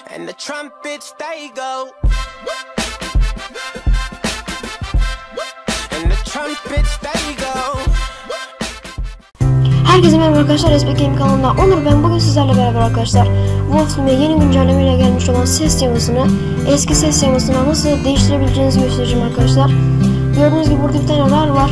and the trumpets they go, and the trumpets they go. Herkese merhaba arkadaşlar, Esbek Gaming kanalında Onur ben. Bugün sizlerle beraber arkadaşlar Wolf Team'e yeni güncellemeyle gelmiş olan ses yamasını eski ses yamasına nasıl değiştirebileceğinizi göstereceğim arkadaşlar. Gördüğünüz gibi burada bir tane RAR var.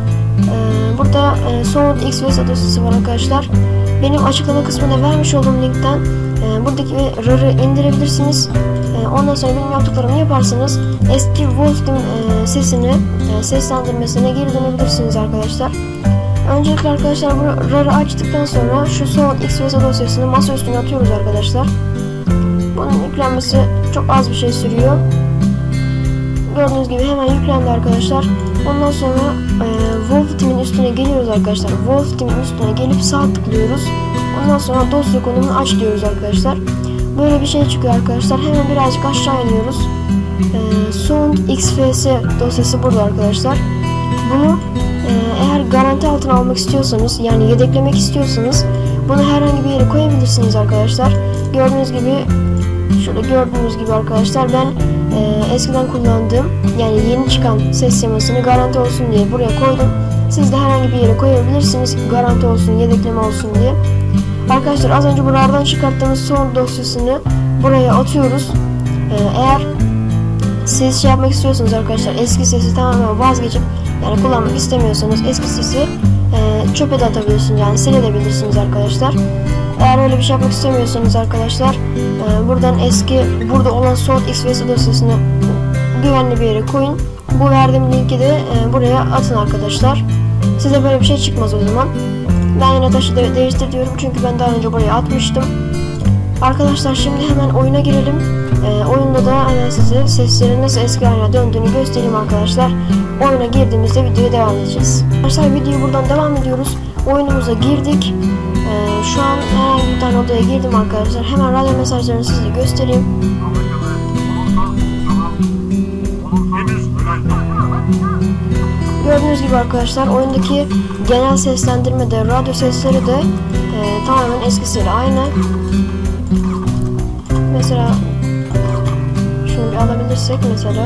Burada Sound XVS dosyası var arkadaşlar. Benim açıklama kısmında vermiş olduğum linkten buradaki RAR'ı indirebilirsiniz. Ondan sonra benim yaptıklarımı yaparsanız eski Wolf Team sesini seslendirmesine geri dönebilirsiniz arkadaşlar. Öncelikle arkadaşlar bu RAR'ı açtıktan sonra şu Sound XVS dosyasını masa üstüne atıyoruz arkadaşlar. Bunun yüklenmesi çok az bir şey sürüyor. Gördüğünüz gibi hemen yüklendi arkadaşlar. Ondan sonra Wolf Team'in üstüne geliyoruz arkadaşlar. Wolf Team'in üstüne gelip sağ tıklıyoruz. Ondan sonra dosya konumunu aç diyoruz arkadaşlar. Böyle bir şey çıkıyor arkadaşlar. Hemen birazcık aşağı iniyoruz. Sound XVS dosyası burada arkadaşlar. Bunu eğer garanti altına almak istiyorsanız, yani yedeklemek istiyorsanız bunu herhangi bir yere koyabilirsiniz arkadaşlar. Gördüğünüz gibi, şurada gördüğünüz gibi arkadaşlar ben eskiden kullandığım, yani yeni çıkan ses yamasını garanti olsun diye buraya koydum. Siz de herhangi bir yere koyabilirsiniz, garanti olsun, yedekleme olsun diye. Arkadaşlar az önce bu RAR'dan çıkarttığımız son dosyasını buraya atıyoruz. Eğer siz şey yapmak istiyorsanız arkadaşlar, eski sesi tamamen vazgeçip yani kullanmak istemiyorsanız eski sesi çöpe de atabilirsiniz, yani silebilirsiniz arkadaşlar. Eğer öyle bir şey yapmak istemiyorsanız arkadaşlar buradan burada olan Sound XVS dosyasını güvenli bir yere koyun. Bu verdiğim linki de buraya atın arkadaşlar. Size böyle bir şey çıkmaz o zaman. Ben yine taşı değiştir diyorum çünkü ben daha önce buraya atmıştım. Arkadaşlar şimdi hemen oyuna girelim. Oyunda da hemen size seslerin nasıl eski haline döndüğünü göstereyim arkadaşlar. Oyuna girdiğimizde videoya devam edeceğiz. Arkadaşlar videoyu buradan devam ediyoruz. Oyunumuza girdik. Şu an herhangi bir tane odaya girdim arkadaşlar. Hemen radyo mesajlarını size göstereyim. Gördüğünüz gibi arkadaşlar oyundaki genel seslendirme de radyo sesleri de tamamen eskisiyle aynı. Mesela şunu bir alabilirsek mesela.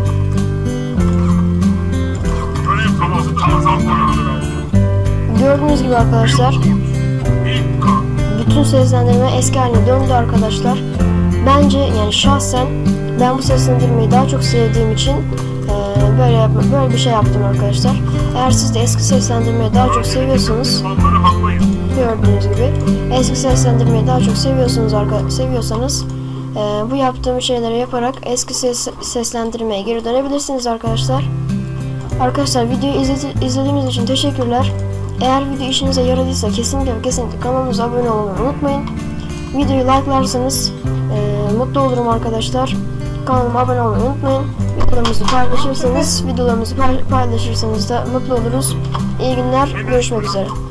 Gördüğünüz gibi arkadaşlar bütün seslendirme eski haline döndü arkadaşlar. Bence, yani şahsen ben bu seslendirmeyi daha çok sevdiğim için böyle bir şey yaptım arkadaşlar. Eğer siz de eski seslendirmeyi daha çok seviyorsanız, gördüğünüz gibi eski seslendirmeyi daha çok seviyorsanız bu yaptığım şeyleri yaparak eski seslendirmeye geri dönebilirsiniz arkadaşlar. Arkadaşlar videoyu izlediğiniz için teşekkürler. Eğer video işinize yaradıysa kesinlikle kanalımıza abone olmayı unutmayın. Videoyu like'larsanız mutlu olurum arkadaşlar. Kanalıma abone olmayı unutmayın. Videolarımızı paylaşırsanız da mutlu oluruz. İyi günler, görüşmek üzere.